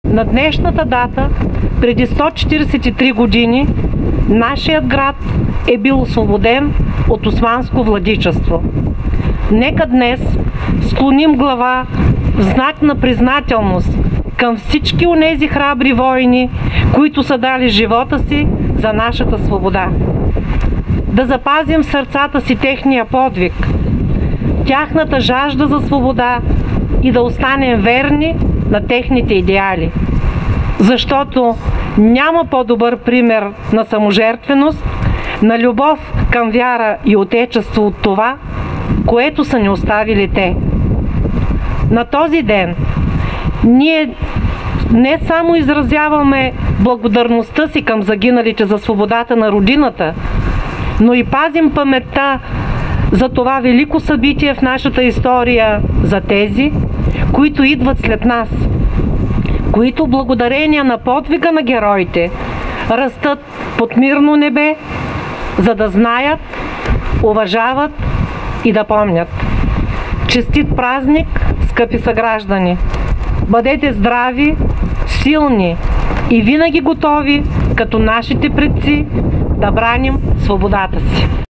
На днешната дата, преди 143 години, нашият град е бил освободен от османско владичество. Нека днес склоним глава в знак на признателност към всички онези храбри воини, които са дали живота си за нашата свобода. Да запазим в сърцата си техния подвиг, тяхната жажда за свобода и да останем верни на техните идеали. Защото няма по-добър пример на саможертвеност, на любов към вяра и отечество от това, което са ни оставили те. На този ден ние не само изразяваме благодарността си към загиналите за свободата на родината, но и пазим паметта за това велико събитие в нашата история, за тези, които идват след нас, които благодарение на подвига на героите растат под мирно небе, за да знаят, уважават и да помнят. Честит празник, скъпи съграждани! Бъдете здрави, силни и винаги готови, като нашите предци, да браним свободата си!